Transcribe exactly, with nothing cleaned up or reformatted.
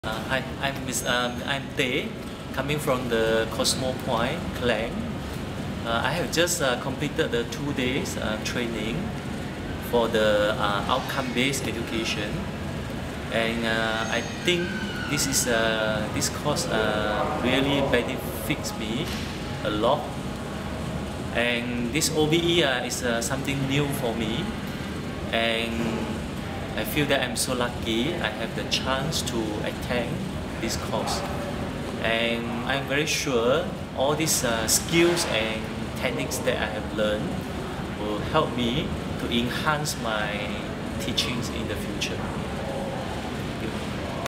Uh, hi, I'm Miss Um, I'm Tay, coming from the Cosmo Point, Klang. Uh, I have just uh, completed the two days uh, training for the uh, outcome-based education, and uh, I think this is uh, this course uh, really benefits me a lot. And this O B E uh, is uh, something new for me, and I feel that I'm so lucky I have the chance to attend this course, and I'm very sure all these uh, skills and techniques that I have learned will help me to enhance my teachings in the future.